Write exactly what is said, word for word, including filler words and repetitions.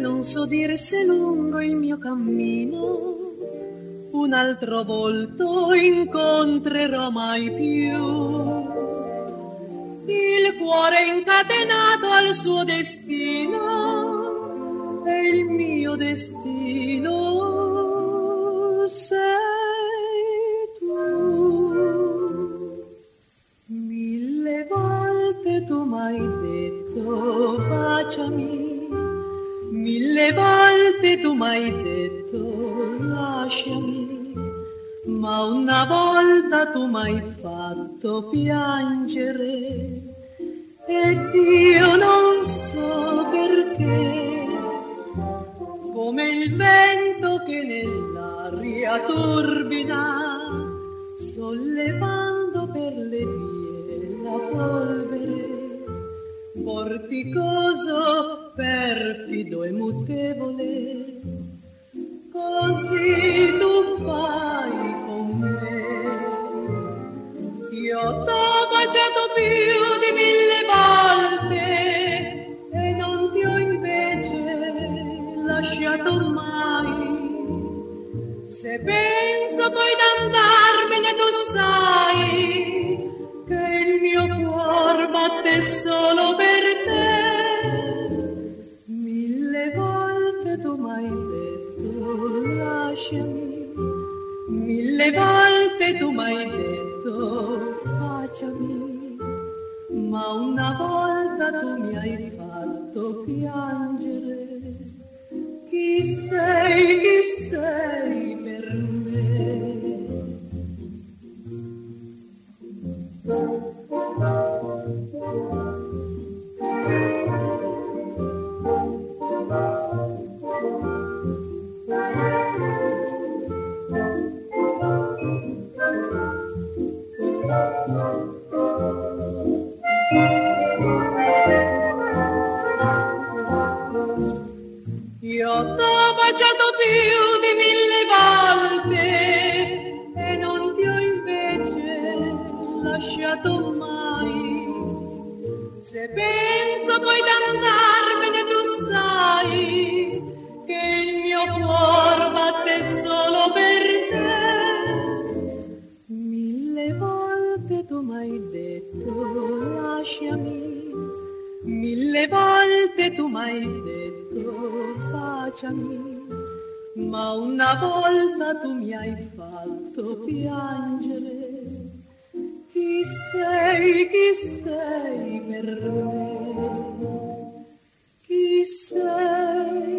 non so dire se lungo il mio cammino un altro volto incontrerò mai più. Il cuore incatenato al suo destino e il mio destino sei tu. Mille volte tu m'hai detto baciami, mille volte tu m'hai detto lasciami, ma una volta tu m'hai fatto piangere ed io non so perché, come il vento che nell'aria turbina, sollevando per le vie la polvere, vorticoso, perfido e mutevole, così tu fai con me. Io t'ho baciato più di mille volte e non ti ho invece lasciato mai. Se penso poi d'andarmene tu sai che il mio cuore batte solo per te. Mille volte tu m'hai detto lasciami, mille volte tu m'hai detto baciami, ma una volta tu mi hai fatto piangere. Chi sei, chi sei per me? Io t'ho baciato più di mille volte e non ti ho invece lasciato mai. Se penso poi d'andarmene tu sai che il mio cuore batte solo per te. Mille volte tu m'hai detto lasciami, mille volte tu m'hai detto baciami, ma una volta tu mi hai fatto piangere. Chi sei, chi sei per me? Chi sei?